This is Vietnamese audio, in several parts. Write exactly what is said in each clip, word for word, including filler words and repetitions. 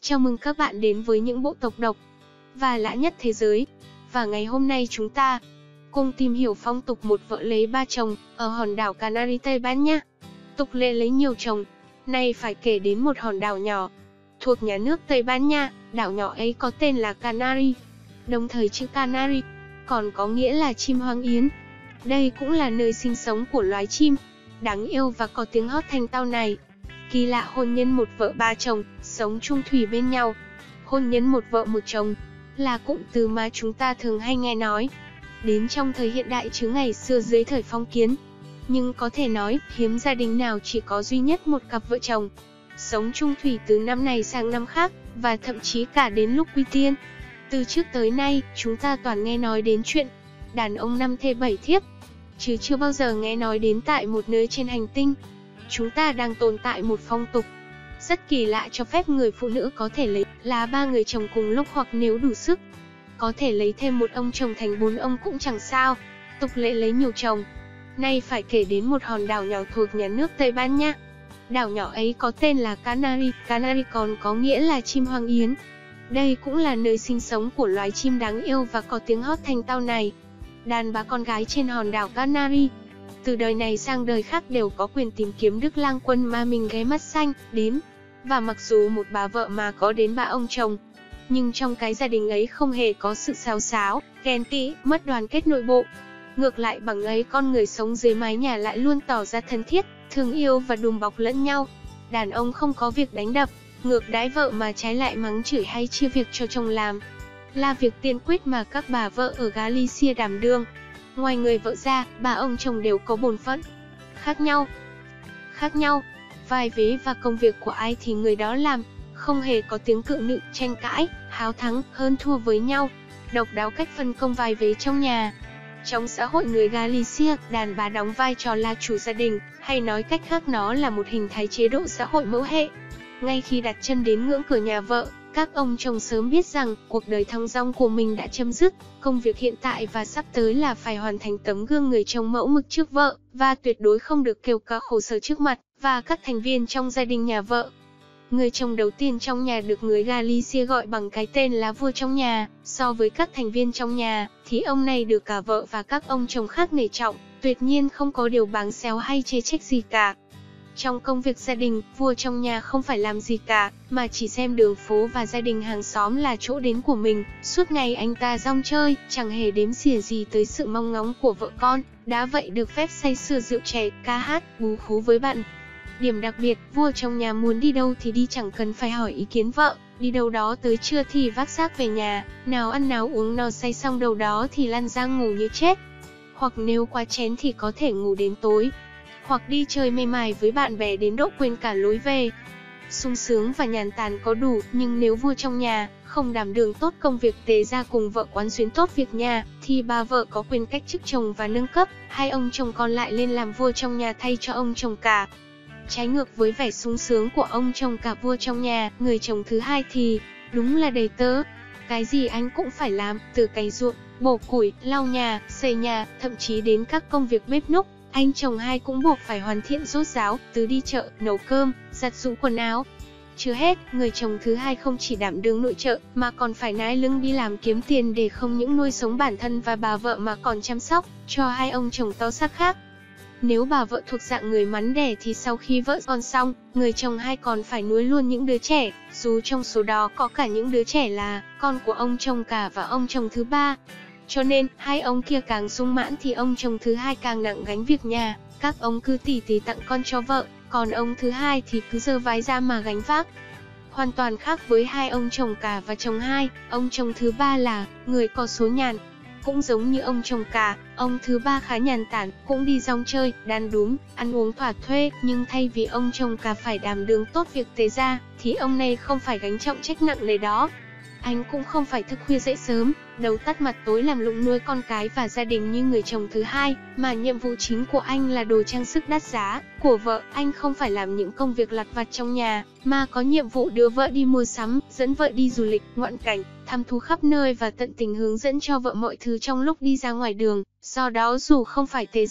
Chào mừng các bạn đến với những bộ tộc độc và lạ nhất thế giới. Và ngày hôm nay chúng ta cùng tìm hiểu phong tục một vợ lấy ba chồng ở hòn đảo Canary Tây Ban Nha. Tục lệ lấy nhiều chồng này phải kể đến một hòn đảo nhỏ thuộc nhà nước Tây Ban Nha. Đảo nhỏ ấy có tên là Canary, đồng thời chữ Canary còn có nghĩa là chim hoang yến. Đây cũng là nơi sinh sống của loài chim đáng yêu và có tiếng hót thanh tao này. Kỳ lạ, hôn nhân một vợ ba chồng, sống chung thủy bên nhau. Hôn nhân một vợ một chồng là cụm từ mà chúng ta thường hay nghe nói đến trong thời hiện đại chứ ngày xưa dưới thời phong kiến. Nhưng có thể nói, hiếm gia đình nào chỉ có duy nhất một cặp vợ chồng sống chung thủy từ năm này sang năm khác, và thậm chí cả đến lúc quy tiên. Từ trước tới nay, chúng ta toàn nghe nói đến chuyện đàn ông năm thê bảy thiếp, chứ chưa bao giờ nghe nói đến tại một nơi trên hành tinh chúng ta đang tồn tại một phong tục rất kỳ lạ cho phép người phụ nữ có thể lấy là ba người chồng cùng lúc, hoặc nếu đủ sức, có thể lấy thêm một ông chồng thành bốn ông cũng chẳng sao. Tục lệ lấy nhiều chồng nay phải kể đến một hòn đảo nhỏ thuộc nhà nước Tây Ban Nha. Đảo nhỏ ấy có tên là Canary, Canary còn có nghĩa là chim hoang yến. Đây cũng là nơi sinh sống của loài chim đáng yêu và có tiếng hót thanh tao này. Đàn bà con gái trên hòn đảo Canary từ đời này sang đời khác đều có quyền tìm kiếm đức lang quân mà mình ghé mắt xanh đến. Và mặc dù một bà vợ mà có đến ba ông chồng, nhưng trong cái gia đình ấy không hề có sự xáo xáo, ghen tị, mất đoàn kết nội bộ. Ngược lại, bằng ấy con người sống dưới mái nhà lại luôn tỏ ra thân thiết, thương yêu và đùm bọc lẫn nhau. Đàn ông không có việc đánh đập, ngược đãi vợ, mà trái lại mắng chửi hay chia việc cho chồng làm, là việc tiên quyết mà các bà vợ ở Galicia đảm đương. Ngoài người vợ ra, ba ông chồng đều có bổn phận khác nhau. Khác nhau, vai vế và công việc của ai thì người đó làm, không hề có tiếng cự nữ, tranh cãi, háo thắng, hơn thua với nhau. Độc đáo cách phân công vai vế trong nhà. Trong xã hội người Galicia, đàn bà đóng vai trò là chủ gia đình, hay nói cách khác nó là một hình thái chế độ xã hội mẫu hệ. Ngay khi đặt chân đến ngưỡng cửa nhà vợ, các ông chồng sớm biết rằng cuộc đời thong dong của mình đã chấm dứt. Công việc hiện tại và sắp tới là phải hoàn thành tấm gương người chồng mẫu mực trước vợ, và tuyệt đối không được kêu ca khổ sở trước mặt và các thành viên trong gia đình nhà vợ. Người chồng đầu tiên trong nhà được người Galicia gọi bằng cái tên là vua trong nhà. So với các thành viên trong nhà, thì ông này được cả vợ và các ông chồng khác nể trọng, tuyệt nhiên không có điều báng xéo hay chê trách gì cả. Trong công việc gia đình, vua trong nhà không phải làm gì cả, mà chỉ xem đường phố và gia đình hàng xóm là chỗ đến của mình. Suốt ngày anh ta rong chơi, chẳng hề đếm xỉa gì tới sự mong ngóng của vợ con. Đã vậy được phép say sưa rượu chè, ca hát, bú khú với bạn. Điểm đặc biệt, vua trong nhà muốn đi đâu thì đi, chẳng cần phải hỏi ý kiến vợ. Đi đâu đó tới trưa thì vác xác về nhà, nào ăn nào uống no say xong đầu đó thì lăn ra ngủ như chết. Hoặc nếu quá chén thì có thể ngủ đến tối. Hoặc đi chơi mê mải với bạn bè đến độ quên cả lối về. Sung sướng và nhàn tản có đủ, nhưng nếu vua trong nhà không đảm đương tốt công việc tế gia cùng vợ quán xuyến tốt việc nhà, thì bà vợ có quyền cách chức chồng và nâng cấp hai ông chồng còn lại lên làm vua trong nhà thay cho ông chồng cả. Trái ngược với vẻ sung sướng của ông chồng cả vua trong nhà, người chồng thứ hai thì đúng là đầy tớ. Cái gì anh cũng phải làm, từ cày ruộng, bổ củi, lau nhà, xây nhà, thậm chí đến các công việc bếp núc. Anh chồng hai cũng buộc phải hoàn thiện rốt ráo, từ đi chợ, nấu cơm, giặt giũ quần áo. Chưa hết, người chồng thứ hai không chỉ đảm đương nội trợ, mà còn phải nái lưng đi làm kiếm tiền để không những nuôi sống bản thân và bà vợ mà còn chăm sóc cho hai ông chồng to xác khác. Nếu bà vợ thuộc dạng người mắn đẻ thì sau khi vợ con xong, người chồng hai còn phải nuôi luôn những đứa trẻ, dù trong số đó có cả những đứa trẻ là con của ông chồng cả và ông chồng thứ ba. Cho nên, hai ông kia càng sung mãn thì ông chồng thứ hai càng nặng gánh việc nhà. Các ông cứ tỉ tỉ tặng con cho vợ, còn ông thứ hai thì cứ giơ vai ra mà gánh vác. Hoàn toàn khác với hai ông chồng cả và chồng hai, ông chồng thứ ba là người có số nhàn. Cũng giống như ông chồng cả, ông thứ ba khá nhàn tản, cũng đi rong chơi, đàn đúm, ăn uống thỏa thuê. Nhưng thay vì ông chồng cả phải đảm đương tốt việc tế gia, thì ông này không phải gánh trọng trách nặng nề đó. Anh cũng không phải thức khuya dậy sớm, đầu tắt mặt tối làm lụng nuôi con cái và gia đình như người chồng thứ hai, mà nhiệm vụ chính của anh là đồ trang sức đắt giá của vợ. Anh không phải làm những công việc lặt vặt trong nhà, mà có nhiệm vụ đưa vợ đi mua sắm, dẫn vợ đi du lịch, ngoạn cảnh, thăm thú khắp nơi và tận tình hướng dẫn cho vợ mọi thứ trong lúc đi ra ngoài đường. Do đó dù không phải tế gia,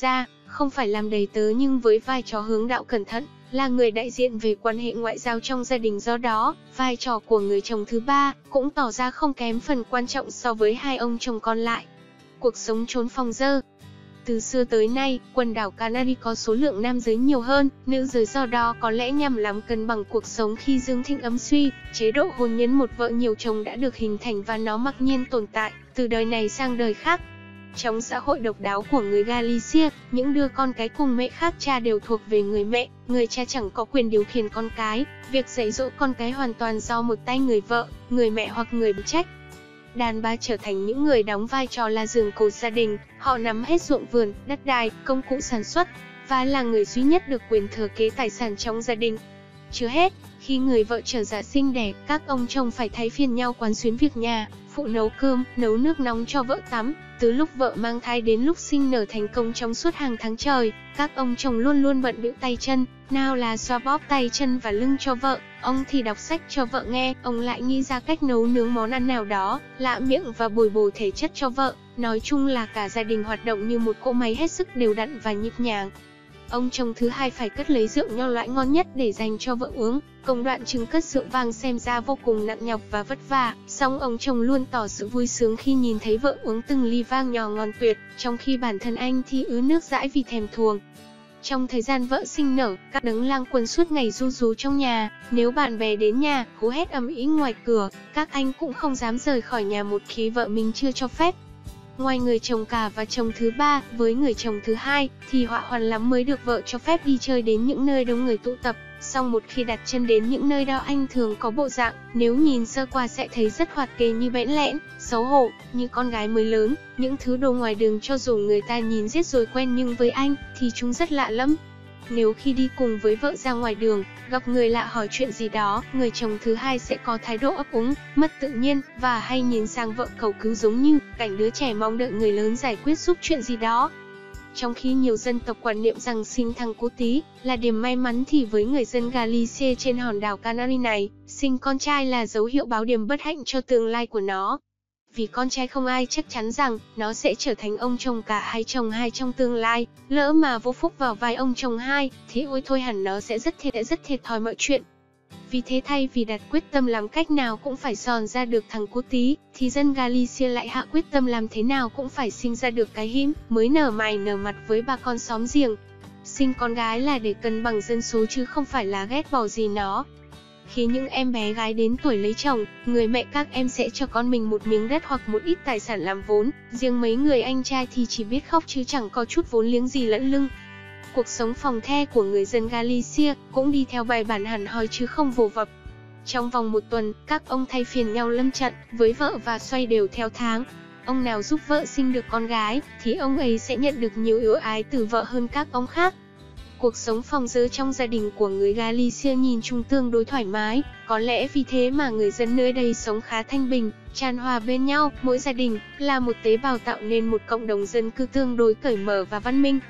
không phải làm đầy tớ nhưng với vai trò hướng đạo cẩn thận, là người đại diện về quan hệ ngoại giao trong gia đình, do đó, vai trò của người chồng thứ ba cũng tỏ ra không kém phần quan trọng so với hai ông chồng còn lại. Cuộc sống trốn phòng dơ. Từ xưa tới nay, quần đảo Canary có số lượng nam giới nhiều hơn nữ giới, do đó có lẽ nhằm làm cân bằng cuộc sống khi dương thịnh ấm suy, chế độ hôn nhân một vợ nhiều chồng đã được hình thành và nó mặc nhiên tồn tại từ đời này sang đời khác. Trong xã hội độc đáo của người Galicia, những đứa con cái cùng mẹ khác cha đều thuộc về người mẹ, người cha chẳng có quyền điều khiển con cái, việc dạy dỗ con cái hoàn toàn do một tay người vợ, người mẹ hoặc người phụ trách. Đàn bà trở thành những người đóng vai trò là giường cột gia đình, họ nắm hết ruộng vườn, đất đai, công cụ sản xuất, và là người duy nhất được quyền thừa kế tài sản trong gia đình. Chưa hết, khi người vợ trở dạ sinh đẻ, các ông chồng phải thay phiên nhau quán xuyến việc nhà, phụ nấu cơm, nấu nước nóng cho vợ tắm. Từ lúc vợ mang thai đến lúc sinh nở thành công trong suốt hàng tháng trời, các ông chồng luôn luôn bận bịu tay chân, nào là xoa bóp tay chân và lưng cho vợ, ông thì đọc sách cho vợ nghe, ông lại nghĩ ra cách nấu nướng món ăn nào đó, lạ miệng và bồi bổ thể chất cho vợ. Nói chung là cả gia đình hoạt động như một cỗ máy hết sức đều đặn và nhịp nhàng. Ông chồng thứ hai phải cất lấy rượu nho loại ngon nhất để dành cho vợ uống. Công đoạn trưng cất rượu vang xem ra vô cùng nặng nhọc và vất vả, song ông chồng luôn tỏ sự vui sướng khi nhìn thấy vợ uống từng ly vang nho ngon tuyệt, trong khi bản thân anh thì ứ nước dãi vì thèm thuồng. Trong thời gian vợ sinh nở, các đấng lang quân suốt ngày ru rú trong nhà, nếu bạn bè đến nhà, hú hét ầm ĩ ngoài cửa, các anh cũng không dám rời khỏi nhà một khi vợ mình chưa cho phép. Ngoài người chồng cả và chồng thứ ba, với người chồng thứ hai, thì họa hoàn lắm mới được vợ cho phép đi chơi đến những nơi đông người tụ tập. Song một khi đặt chân đến những nơi đó, anh thường có bộ dạng, nếu nhìn sơ qua sẽ thấy rất hoạt kê như bẽn lẽn, xấu hổ, như con gái mới lớn. Những thứ đồ ngoài đường cho dù người ta nhìn riết rồi quen nhưng với anh, thì chúng rất lạ lắm. Nếu khi đi cùng với vợ ra ngoài đường, gặp người lạ hỏi chuyện gì đó, người chồng thứ hai sẽ có thái độ ấp úng, mất tự nhiên, và hay nhìn sang vợ cầu cứu giống như cảnh đứa trẻ mong đợi người lớn giải quyết giúp chuyện gì đó. Trong khi nhiều dân tộc quan niệm rằng sinh thằng Cú Tí là điểm may mắn, thì với người dân Galicia trên hòn đảo Canary này, sinh con trai là dấu hiệu báo điểm bất hạnh cho tương lai của nó. Vì con trai không ai chắc chắn rằng nó sẽ trở thành ông chồng cả hay chồng hai trong tương lai, lỡ mà vô phúc vào vai ông chồng hai, thì ôi thôi hẳn nó sẽ rất thiệt rất thiệt thòi mọi chuyện. Vì thế thay vì đặt quyết tâm làm cách nào cũng phải giòn ra được thằng Cú Tí, thì dân Galicia lại hạ quyết tâm làm thế nào cũng phải sinh ra được cái hím mới nở mày nở mặt với bà con xóm giềng. Sinh con gái là để cân bằng dân số chứ không phải là ghét bỏ gì nó. Khi những em bé gái đến tuổi lấy chồng, người mẹ các em sẽ cho con mình một miếng đất hoặc một ít tài sản làm vốn, riêng mấy người anh trai thì chỉ biết khóc chứ chẳng có chút vốn liếng gì lẫn lưng. Cuộc sống phòng the của người dân Galicia cũng đi theo bài bản hẳn hoi chứ không vồ vập. Trong vòng một tuần, các ông thay phiên nhau lâm trận với vợ và xoay đều theo tháng. Ông nào giúp vợ sinh được con gái, thì ông ấy sẽ nhận được nhiều ưu ái từ vợ hơn các ông khác. Cuộc sống phòng dơ trong gia đình của người Galicia nhìn chung tương đối thoải mái, có lẽ vì thế mà người dân nơi đây sống khá thanh bình, chan hòa bên nhau, mỗi gia đình là một tế bào tạo nên một cộng đồng dân cư tương đối cởi mở và văn minh.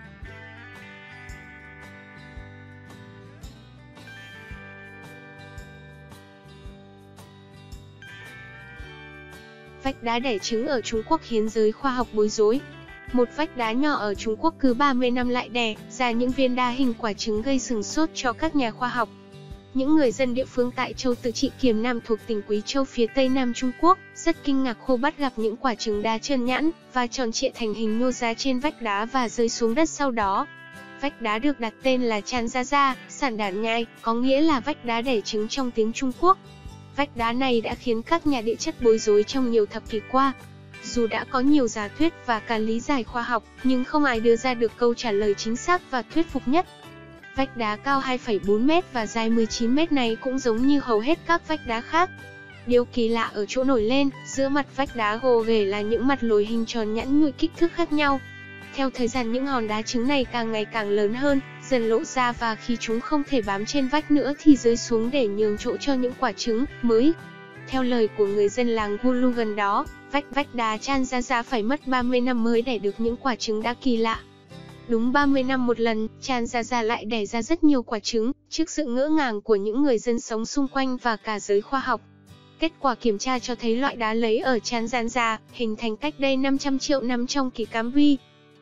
Vách đá đẻ trứng ở Trung Quốc khiến giới khoa học bối rối. Một vách đá nhỏ ở Trung Quốc cứ ba mươi năm lại đẻ ra những viên đa hình quả trứng gây sửng sốt cho các nhà khoa học. Những người dân địa phương tại châu Tự Trị Kiềm Nam thuộc tỉnh Quý Châu phía tây nam Trung Quốc rất kinh ngạc khi bắt gặp những quả trứng đá trơn nhẵn và tròn trịa thành hình nhô ra trên vách đá và rơi xuống đất sau đó. Vách đá được đặt tên là Chan Gia Gia, sản đản nhai, có nghĩa là vách đá đẻ trứng trong tiếng Trung Quốc. Vách đá này đã khiến các nhà địa chất bối rối trong nhiều thập kỷ qua. Dù đã có nhiều giả thuyết và cả lý giải khoa học, nhưng không ai đưa ra được câu trả lời chính xác và thuyết phục nhất. Vách đá cao hai phẩy bốn mét và dài mười chín mét này cũng giống như hầu hết các vách đá khác. Điều kỳ lạ ở chỗ nổi lên, giữa mặt vách đá gồ ghề là những mặt lồi hình tròn nhẵn nhụi kích thước khác nhau. Theo thời gian những hòn đá trứng này càng ngày càng lớn hơn, dần lộ ra và khi chúng không thể bám trên vách nữa thì rơi xuống để nhường chỗ cho những quả trứng mới. Theo lời của người dân làng Gulu gần đó, vách vách đá Chan Gia Gia phải mất ba mươi năm mới đẻ được những quả trứng đá kỳ lạ. Đúng ba mươi năm một lần, Chan Gia Gia lại đẻ ra rất nhiều quả trứng, trước sự ngỡ ngàng của những người dân sống xung quanh và cả giới khoa học. Kết quả kiểm tra cho thấy loại đá lấy ở Chan Gia Gia hình thành cách đây năm trăm triệu năm trong kỷ Cám Huy.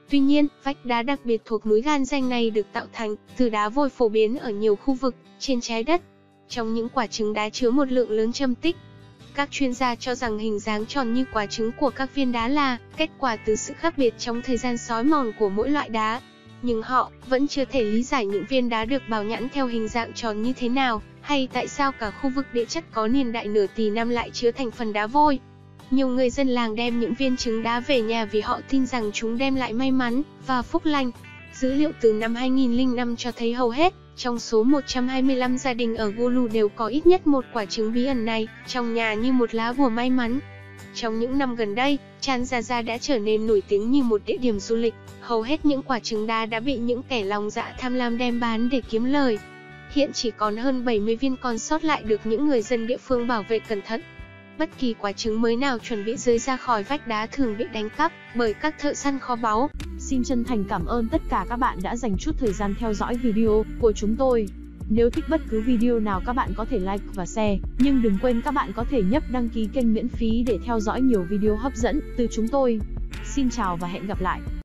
Tuy nhiên, vách đá đặc biệt thuộc núi Gan Danh này được tạo thành từ đá vôi phổ biến ở nhiều khu vực trên trái đất. Trong những quả trứng đá chứa một lượng lớn trầm tích. Các chuyên gia cho rằng hình dáng tròn như quả trứng của các viên đá là kết quả từ sự khác biệt trong thời gian xói mòn của mỗi loại đá. Nhưng họ vẫn chưa thể lý giải những viên đá được bảo nhãn theo hình dạng tròn như thế nào, hay tại sao cả khu vực địa chất có niên đại nửa tỷ năm lại chứa thành phần đá vôi. Nhiều người dân làng đem những viên trứng đá về nhà vì họ tin rằng chúng đem lại may mắn và phúc lành. Dữ liệu từ năm hai nghìn lẻ năm cho thấy hầu hết trong số một trăm hai mươi lăm gia đình ở Gulu đều có ít nhất một quả trứng bí ẩn này trong nhà như một lá bùa may mắn. Trong những năm gần đây, Chan Giza đã trở nên nổi tiếng như một địa điểm du lịch. Hầu hết những quả trứng đá đã bị những kẻ lòng dạ tham lam đem bán để kiếm lời. Hiện chỉ còn hơn bảy mươi viên còn sót lại được những người dân địa phương bảo vệ cẩn thận. Bất kỳ quả trứng mới nào chuẩn bị rơi ra khỏi vách đá thường bị đánh cắp bởi các thợ săn kho báu. Xin chân thành cảm ơn tất cả các bạn đã dành chút thời gian theo dõi video của chúng tôi. Nếu thích bất cứ video nào các bạn có thể like và share, nhưng đừng quên các bạn có thể nhấp đăng ký kênh miễn phí để theo dõi nhiều video hấp dẫn từ chúng tôi. Xin chào và hẹn gặp lại.